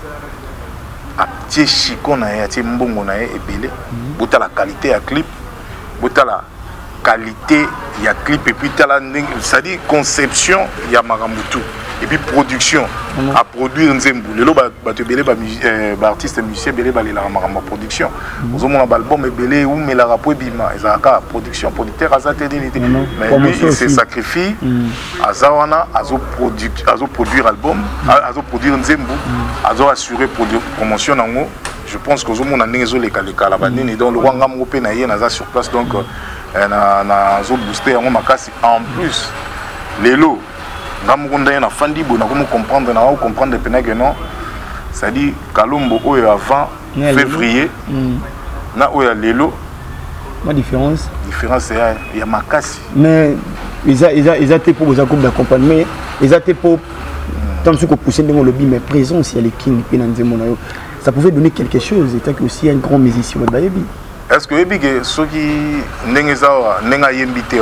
atie chiko na ya atie mbongo na ye ebele bota la qualité ya clip la qualité il y a clip et puis tu as la c'est-à-dire conception il y a Marambutu et puis production mm-hmm. à produire nzembu lelo ba te belé ba artiste musicien belé ba la Maramba production aux hommes album et belé ou mais la rapport bima ezaka production producteur azate dinité mais lui il se sacrifie azawana azo produire azo produire album azo produire nzembu azo assurer promotion nango. Je pense que nous avons les cas les cas là-bas. Donc le roi Ngamou Penaïe n'a sur place donc na na zo booster en plus les lots Ngamou Ndaye na fandi bon comment comprendre na comprendre Penaïe que non ça dit Kalombo oyo avant février na oyo les lots la différence différence c'est il y a makasi mais ils a ils a ils a été pour vous accompagner d'accompagnement ils a été pour tant que pousser dans le lobby mais présence il y a les king penanzemo na yo ça pouvait donner quelque chose, étant que aussi un grand musicien. Est-ce que vous ceux qui n'ont yembité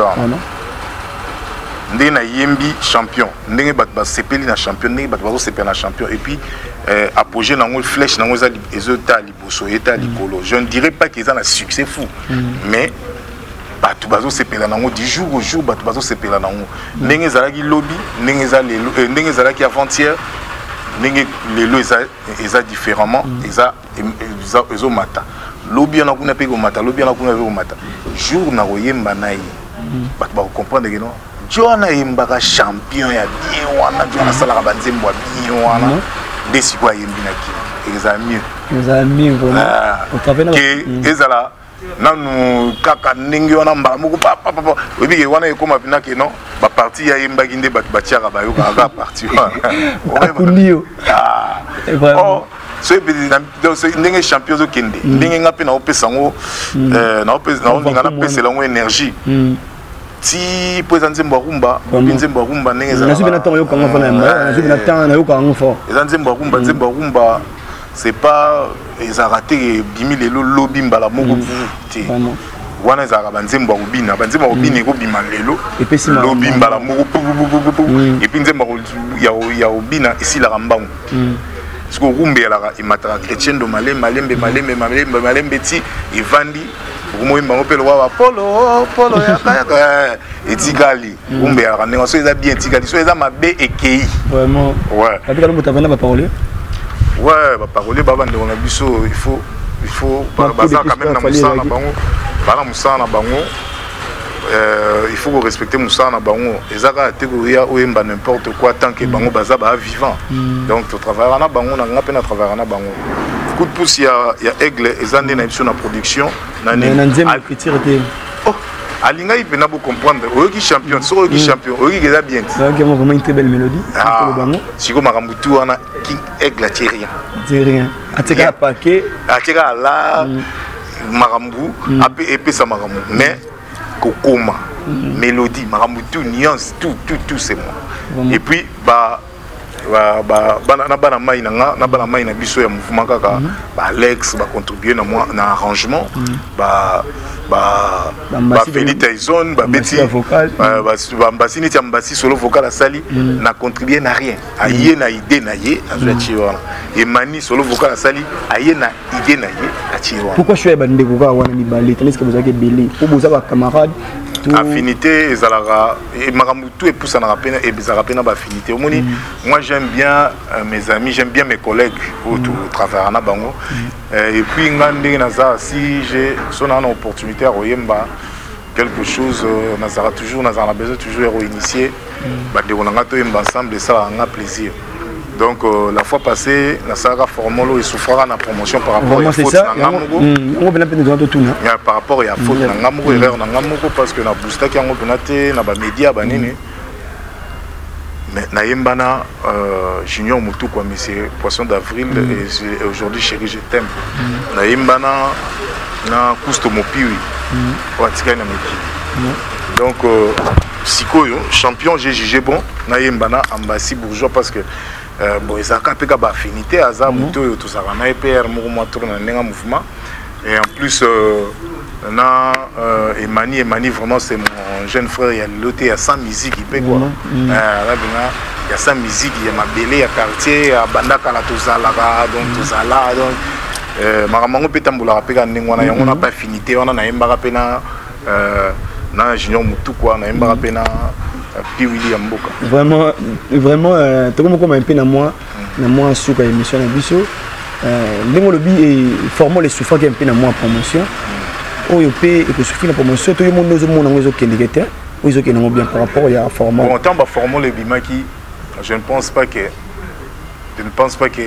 n'ont yembi champion, n'ont pas sepeli na champion, n'ont pas sepeli na champion, et puis apogée dans une flèche dans les états liboso, états libolo. Je ne dirais pas qu'ils ont un succès fou, mais batu bazo sepela nango du jour au jour batu bazo sepela nango. N'ont zalaki lobby, n'ont zalaki avant-hier. Les lois ils différemment ils a ils ont mata lobby na kuna pego mata lobby na kuna pego mata jour na oyemba na yi ba ba comprendre que non Joana yemba champion ya bien wana Joana sala ka banzembo bien wana desi kwa yembi na ki ils a mieux ils a mieux vraiment au travers que ezala nanu kaka ndenge wana mbala moko papa papa obi ke wana ekoma pina ke non ba parti ya yemba ginde bat batiaka ba yo ka parti akundio ah vraiment so c'est ndenge champion zo kende ndenge ngapi na opesa ngo euh na opesa na ndinga na pesa la ngo énergie ti poza nzembo rumba nzembo rumba ndenge za na subi na temps yo kanga fana na subi na temps na yo kanga fort nzembo rumba nzembo rumba c'est pas ils ont raté dix mille lobby mbala moko wana ezalaka banzembo ya kobina banzembo ya kobina ekobima lelo lobi mbala moko epuis nzembo ya kobina esilaka mbangu siko okumbelaka emataka Etienne de malembe malembe malembe malembe malembe ti evandi okomoyemba ngo mpe lowa polo polo yakayaka etikali okumbelaka ndenge so eza bien etikali so eza mabe ekei vraiment ouais après quand tu as parlé ouais ba parole ba bande on a biso il faut il faut baza quand même na musana na bango bana musana na bango euh il faut respecter musana na bango ezaka catégorie oyemba n'importe quoi tant que bango baza ba vivant donc tu travailles na bango na ngapé na travailler na bango coup de pouce ya ya aigle ezande na biso na production na na nzembo critique oh alinga il peut pas comprendre oyoki champion so oyoki champion oyoki eza bien donc moi vraiment une très belle mélodie ah siko makambutu wana king aigle a tiré rien tiré rien atika paquet atika la makambu ape epesa makambu mais kokoma mélodie makambutu nuance tout tout tout c'est moi et puis bah ba ba bana bana mai na na bana mai na biso ya mouvement kaka ba Alex ba contribuer na moi na arrangement ba ba ba Félix Tyson ba Betty ba ba Mbasini tia Mbasi solo vocal à Sali na contribuer na rien aye na idée na ye azochi wana et Mani solo vocal à Sali aye na idée na ye achi wana pourquoi je suis bande ko wana mibale tandis que vous avez belé pour vous avoir camarades affinité ezalaka et maramutu et poussa na rapena et bizarre pena ba affinité omoni moi j'aime bien euh, mes amis j'aime bien mes collègues autour mm. travailler na bango mm. euh, et puis ngande naza si j'ai son une opportunité à royemba quelque chose euh, nazara toujours nazara besoin toujours à initier mm. ba de on a to yemba ensemble et ça a un plaisir. Donc euh, la fois passée, la saga formolo et souffrira la promotion par rapport à faute n'angamugo. Par rapport à faute n'angamugo erreur n'angamugo parce que na boosta qui ango donate na ba média ba nene. Mais na yembana junior mutu quoi mais c'est poisson d'avril et aujourd'hui chérie je t'aime. Na yembana na kusto mopiwi. Watika na meki. Donc sikoyo champion j'ai jugé bon na yembana ambassi bourgeois parce que Euh, bon, ils ont capé une affinité à ça, tout ça, on a E P R, mouvement tourne un mouvement. Et en plus, euh, on a euh, Emani, Emani vraiment c'est mon jeune frère, il y a l'autre, il y a cent musiques, il peut quoi. Il y a cent musiques, il y a ma belle, il y a quartier, il y a Bandaka, la Tozala, donc Tozala, donc. Maramango peut tamboula rapé quand on n'a pas affinité, on a un barapé na, na junior mutu quoi, on a un barapé na. Vraiment, vraiment, tout le monde comme un peu dans moi, dans moi sur la émission de Bisso. Le lobby est formant les souffrances qui un peu dans moi en promotion. Oh, il peut et que suffit la promotion. Tout le monde nous demande aux autres qui sont aux autres qui sont bien par rapport à format. Bon, en tant que formant les bimaki, je ne pense pas que, je ne pense pas que,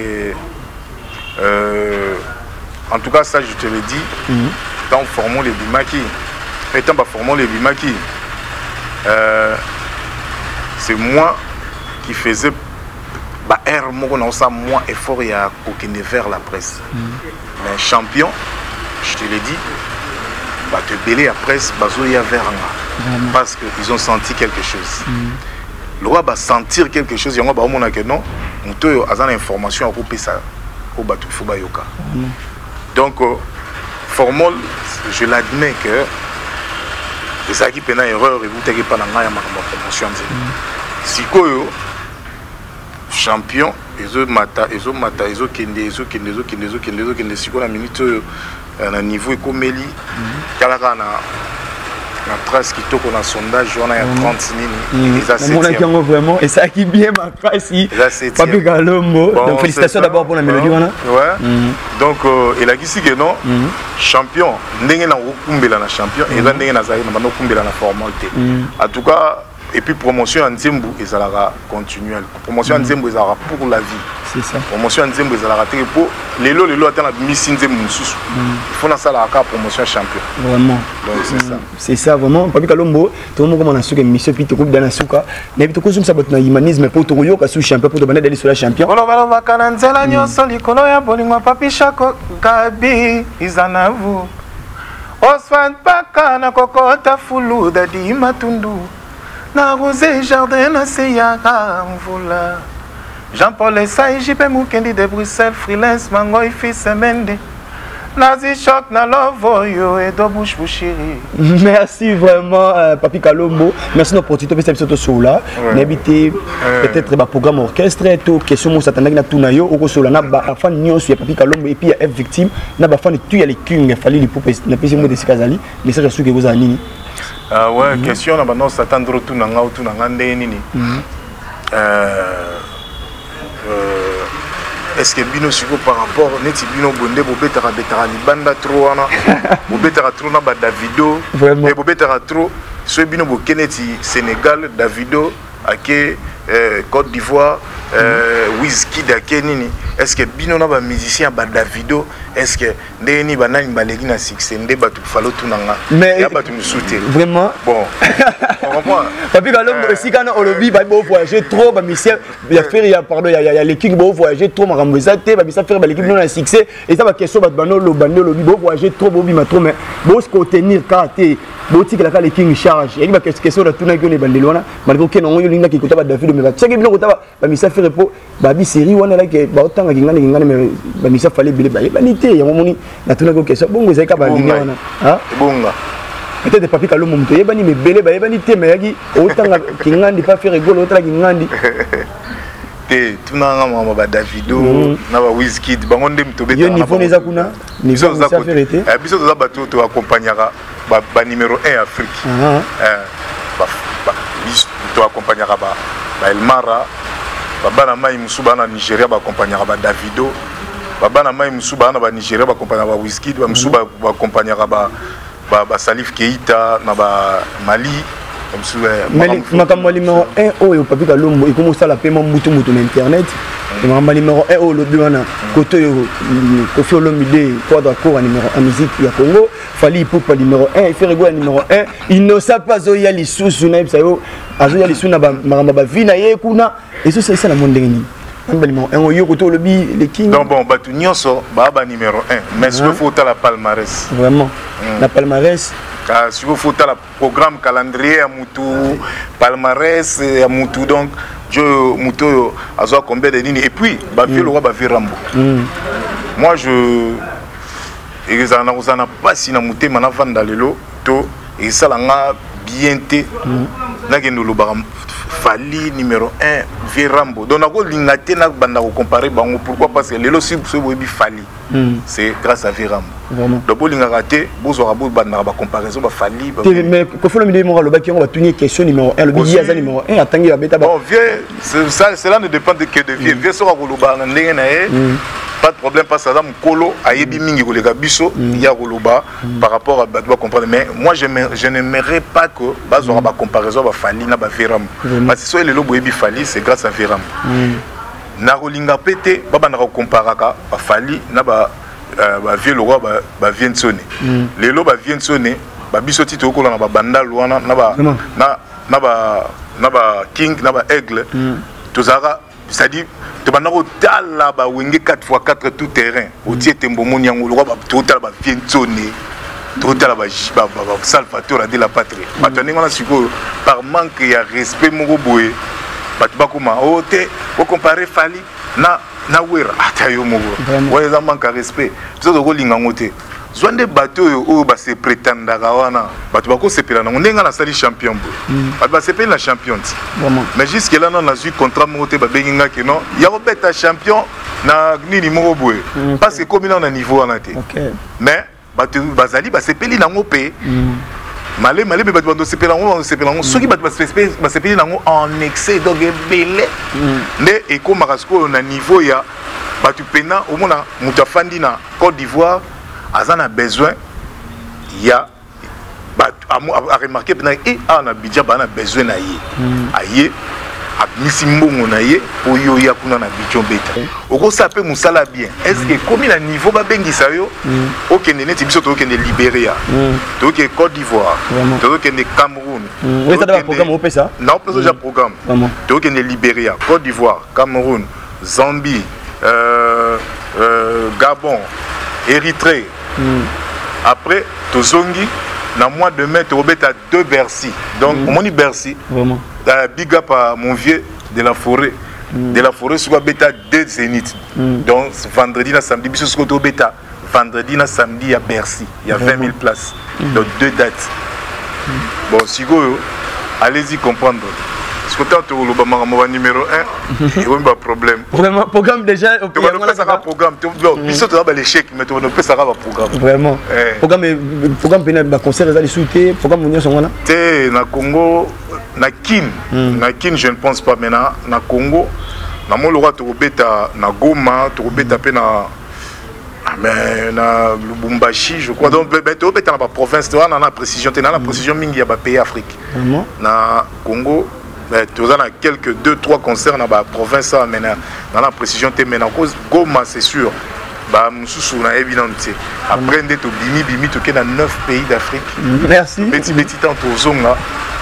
euh, en tout cas ça je te le dis, tant que formant les bimaki, et tant que formant les bimaki. Euh, c'est moi qui faisais bah er moi moi effort il a aucun vers la presse mm. mais champion je te l'ai dit bah te belé la presse bazo ya vers mm. parce que ils ont senti quelque chose mm. le roi va sentir quelque chose il y a bah on a que non on te a une information à couper ça au batu faut ba yoka mm. donc euh, formol je l'admets que et ça qui peine erreur et vous t'avez pas dans la promotion sikoyo champion ezo mata ezo mata ezo kende ezo kende ezo kende ezo kende ezo kende sikoyo na minute na niveau ekomeli kala kana na trace qui toko na sondage on a trente nini et ça c'est vraiment et ça qui bien ma trace Papi Galombo donc félicitations d'abord pour la mélodie on a ouais donc et la gisi que non champion ndenge na okumbela na champion et là ndenge na zali na bano okumbela na formalité en tout cas et puis promotion en Nzembo et ça sera continuelle promotion en Nzembo et ça sera pour la vie c'est ça promotion en Nzembo et ça sera pour les lots les lots attendent la mission Nzembo sous il faut dans ça la promotion champion vraiment donc c'est ça c'est ça vraiment Papi Kalombo tout le monde comme on a su que mission puis tout coupe dans la souka mais puis tout comme ça na humanisme pour tout yo ka sous champion pour demander d'aller sur la champion on va va kananzela nyoso likolo ya bolingo Papi Shako Gabi izanavu Oswan paka na kokota fulu dadi matundu na rosé jardin na seyaka mvula Jean-Paul Essay J P Mukendi de Bruxelles freelance mangoy fils mende nazi choc na love yo et do bouche boucherie. Merci vraiment euh, Papi Kalombo. Merci de l'opportunité de faire ce là. N'habitez peut-être un programme orchestre tout question mon satana na tunayo au solo na ba enfant nyon sur Papi Kalombo et puis il y a victime na ba fan tu y a les king il fallait les poupées na pesi mo de Sikazali message sur que vous a nini. Ah ouais, mm-hmm. Question na bano s'attendre tout na ngao tout na ngande nini. Euh euh est-ce que bino siko par rapport neti bino bonde bo betara betara libanda trop wana bo betara trop na ba Davido mais bo betara trop so bino bo keneti Sénégal Davido ake euh, Côte d'Ivoire euh, Wizkid ake nini est-ce que bino na ba musicien ba Davido est-ce que ndeni banani balegi na succès nde batu falo tunanga mais ya batu musute vraiment bon on comprend Papi Kalombo aussi quand on le vit ba voyager trop ba musicien ya faire ya pardon ya ya les king bo voyager trop makambo ezate ba bisa faire ba l'équipe na succès et ça ba question ba bano lo bando lo bo voyager trop bo bima trop mais bo se contenir kate bo tika la les king charge et ba question de tunanga ne bandelo wana malgré que non yo linga ki kota ba David mais ba tseke bino kota ba misa faire po ba bi série wana la ke ba otanga kingana kingana mais ba misa fallait bile ba il y a un moment na tuna ko question bongo zeka ba linga wana ha bonga peut-être Papi Kalombo muto yebani me bele ba yebani te me yaki otanga kingandi pa faire rigolo otanga kingandi te tuna ngama ba Davido na ba Wizkid bango nde mto beta yo niveau neza kuna niveau za faire été eh biso za bato to accompagnera ba ba numéro un Afrique eh ba biso to accompagnera ba ba Elmara ba bana mai musuba na Nigeria ba accompagnera ba Davido baba na mai musuba na ba Nigeria ba accompagner ba Wizkid ba musuba ba accompagner ba ba Salif Keita na ba Mali mais makambo numéro un oyo Papi Kalombo et comment ça la paiement mutu mutu na internet et makambo numéro un oyo le bwana côté Koffi Olomide quadra cour numéro un musique ya Congo Fally Ipupa numéro un et Ferrego numéro un il ne sait pas oya lisusu na bisayo azoya lisusu na ba makambo ba vina ye kuna et ça c'est ça la monde ngeni. Donc bon, bah tu nyonso, bah bah numéro un. Mais si vous faut la palmarès. Vraiment. La palmarès. Si vous faut la programme calendrier à Moutou, palmarès à Moutou donc je Moutou a soit combien de lignes et puis bah vieux le roi bah vieux Rambo. Moi je et ça n'a ça n'a pas si na Mouté mana vanda lelo to et ça l'a bien té. Na gendo lo baram Fally numéro un vieux Rambo. Donc on a l'ingate na banda comparer bango pourquoi parce que lelo si ce bobi Fally. C'est grâce à vieux Rambo. Vraiment. Donc on a raté bozo rabo banda ba comparaison ba Fally. Mais Koffi Olomide mo lo ba ki on va tenir question numéro un le billet aza numéro un atangi ba beta ba. Bon vieux ça cela ne dépend que de vieux. Vieux sera ko lo ba ndenge na e. Pas de problème parce que ça mkolo ayebi mingi ko lega biso ya ko lo ba par rapport à doit comprendre mais moi je je n'aimerais pas que bazo ba comparaison ba Fally na ba vieux Rambo. Parce que soit le lobo ebi Fally c'est grâce à vieux Rambo. Na rolinga pété baba na comparaka ba Fally na ba ba vieux le roi ba ba vient sonner. Les loba vient sonner ba biso tito ko na ba banda luana na ba na na ba na ba king na ba aigle. Tozara c'est-à-dire tu vas là ba wenge quatre fois quatre tout terrain au tiers tembo moniango le roi ba total ba vient sonner. Total ba ba salvatore de la patrie. Maintenant on a siko par manque il y a respect mon boye. Batu bakuma oh te au comparer Fally na na wera atayo mo ouais ça manque respect biso to linga ngote zwande bato o ba se prétendaka wana batu bako sepela na ndenga na sali champion bo batu ba sepela na champion vraiment mais jusque là non na eu contrat mo te ba benginga que non ya ko beta champion na nini mo boye parce que comme na niveau wana te mais batu bazali ba sepeli na ngope malé malé mais batu sepela ngo sepela ngo soki batu ba sepeli na ngo en excès donc belé né et comme marasko na niveau ya batu pena au mona mutafandi na Côte d'Ivoire azana besoin ya a remarqué pena et on a budget bana besoin na ye aye a misimbongo na ye po yo ya kuna na bichon beta oko sape musala bien est-ce que comme na niveau ba bengisa yo OK neti biso to kende Libéria to ke Côte d'Ivoire to kende Cameroun oui ça doit programme op ça non pas déjà programme to kende Libéria Côte d'Ivoire Cameroun Zambie euh, euh, Gabon Érythrée après tozongi na mois de mai tu à deux Bercy donc on dit Bercy vraiment big up à mon vieux de la forêt de la forêt sur bêta deux Zénith donc vendredi na samedi biso sur bêta vendredi na samedi à Bercy. Il y a vingt mille places. Mm. Donc deux dates. Mm. Bon, si vous allez-y comprendre. Parce que tant que vous avez numéro un, il y a un problème. Vraiment, programme déjà. Tu vas nous faire un programme. Tu vas nous l'échec, mais tu vas nous faire un programme. Vraiment. Programme, programme, le concert, les soutiens, programme, vous avez tu na Congo, na Kin, na Kin, je ne pense pas maintenant. Na Congo, na mon loi, tu vas na Goma, tu vas na mais na Lubumbashi, je crois. Donc, tu vas dans la province, tu vas dans la précision, tu as la précision, il y a des pays Afrique. Na Congo. Tu as quelques deux trois concerts dans la province, mais dans la précision, tu es Goma, c'est sûr. Après, tu bimi bimi, tu es dans neuf pays d'Afrique. Merci. Petit petit temps, tu es zone là.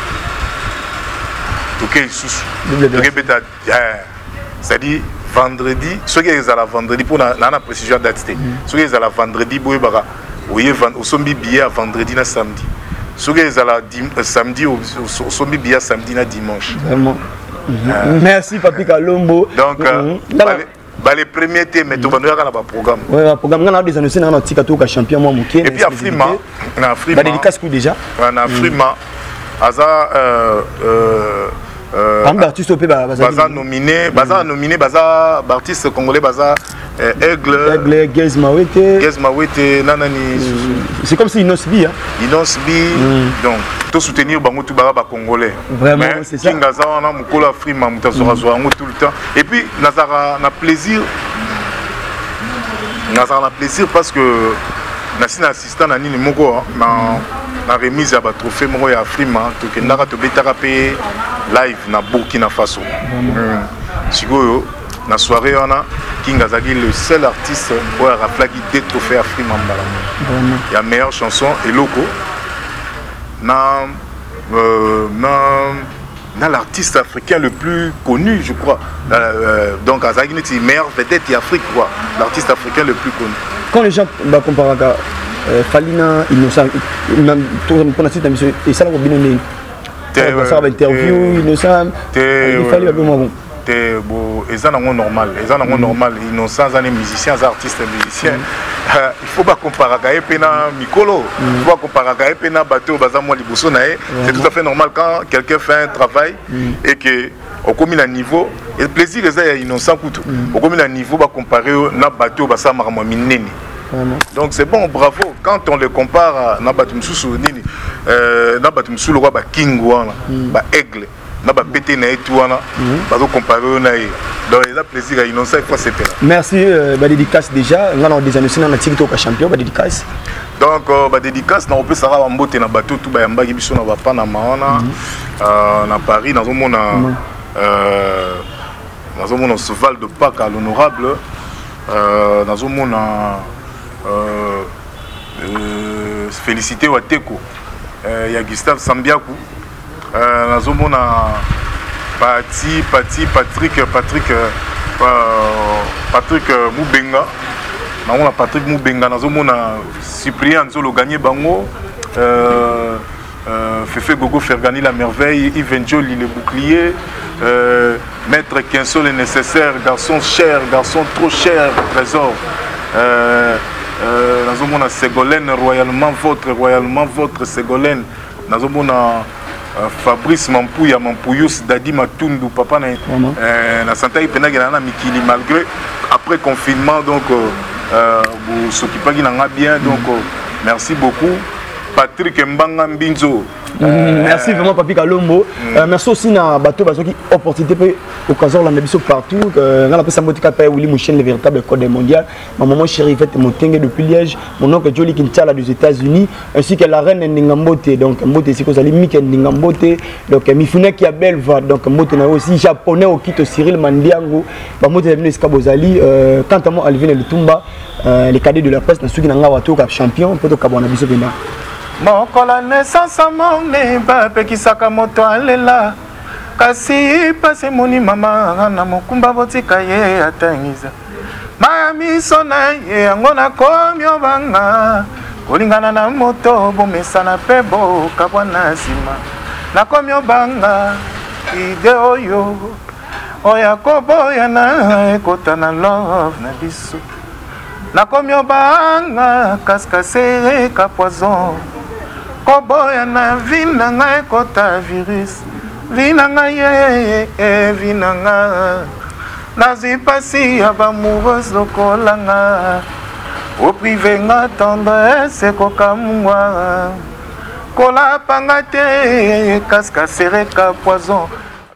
Tu es sous. C'est-à-dire vendredi, ceux qui sont à la vendredi pour la précision date. Ceux qui sont à la vendredi, vous avez billet à vendredi et samedi. Ce qui est à samedi, au sommet samedi et dimanche. Vraiment. Euh, Merci, Papi Kalombo. Donc, euh, mm -hmm. bah, les premiers thèmes, tu vas nous avoir un programme. Oui, un programme. On a des annoncés dans notre ticket champion. Et puis, à Frima, on a Frima. Dédicace déjà. On a Frima. Aza. Un artiste Baza nominé, Baza nominé, Baza artiste congolais, Baza Aigle, Aigle, Gez Mawete, Gez Mawete, Nanani. C'est comme si Inosbi, hein. Inosbi, donc tout soutenir Bango tout Baba congolais. Vraiment, c'est ça. Kingaza, on a Mukola Frima, Mutazoa tout le temps. Et puis Nazara na plaisir, Nazara na plaisir parce que Nasina assistant na Nini Moko, na remise à trophée Moko ya Frima, tout que Nara to Betarapé live na Burkina Faso. Sigoyo na soirée on a King Azagi le seul artiste pour avoir des trophées à Frima Mbalama. Il y a meilleure chanson et loco. Na euh, na na l'artiste africain le plus connu, je crois. Euh, donc Azagi est le meilleur vedette d'Afrique quoi. L'artiste africain le plus connu. Quand les gens bah, comparent à euh, Falina, Innocent, pour la suite de la mission, et ça l'a bien ça va interview, Innocent, il fallait un peu moins bon. Et ça c'est normal, et ça c'est normal. Innocent, les musiciens, les artistes, les musiciens. Il faut pas comparer avec Mikolo, il faut pas comparer avec Bateau, c'est tout à fait normal quand quelqu'un fait un travail et que au commun à niveau, et le plaisir est à Innocent Koutou. Au commun à niveau, va comparer na Bateau, basa marama mineni. Donc c'est bon, bravo. Quand on le compare à Nabatum Soussou, Nabatum Soussou, le roi King Wana, Aigle, Nabatum Pété Naïtouana, on comparer au Naï. Donc il a plaisir à Innocent, il faut c'était là. Merci, bah dédicace déjà. On a des années, on a TikTok champion, bah dédicace. Donc bah dédicace, on peut savoir en beauté na bateau, tout bah yamba gibiso na bapa na maana, na Paris, dans un monde dans un monde cheval de Pâques à l'honorable, dans un monde Euh, euh, félicité Wateko, il y a Gustave Sambiakou, euh, Nazomona Pati, Pati, Patrick, Patrick, euh, Patrick Moubenga, Nazomona Patrick Moubenga, Nazomona Cyprien Nzolo gagné Bango, euh, euh, Fefe Gogo faire gagner la merveille, Yves Njoli le bouclier, euh, Maître Quinso le nécessaire, garçon cher, garçon trop cher, trésor. Euh, Euh, nous avons Ségolène, royalement votre, royalement votre Ségolène. Nous avons euh, Fabrice Mampouya, Mampouyous, Dadi Matundu, papa na euh, na santé penagana na mikili malgré après confinement donc euh, vous s'occupez bien donc euh, merci beaucoup Patrick Mbanga Mbinzo. Euh, merci vraiment Papi Kalombo. Mm. Euh, merci aussi na bateau parce que opportunité pour occasion la biso partout. Euh, on a passé moto cap Willy Mouchen le véritable code mondial. Ma maman chérie fait mon tengue depuis Liège. Mon oncle Jolie Kintiala des États-Unis ainsi que la reine Ningambote. Donc Mbote c'est que Mike Ningambote. Donc Mifune qui a belle va donc Mbote na aussi japonais au Kito Cyril Mandiango. Ba Mbote venu Escabozali euh quant à moi Alvin Lutumba euh, les cadets de la presse na suki na ngawato cap champion pour to kabona biso bena. Mokola naissance monne bape kisaka moto alela kasi pase moni mama na mokumba botika ye atangiza Miami sona ye angona komyo banga kolingana na moto bomesana pebo kabwana sima na komyo banga ide oyo oya kobo ya na ekota na love na biso nakomi obanga kaskasereka poison koboya na vi na ngai ekota virus vi na ngai ye vi na nga nazwi pasi ya bamoureuse lokolanga oprive nga tendresse ekokamwa kolapanga te kaskasereka poison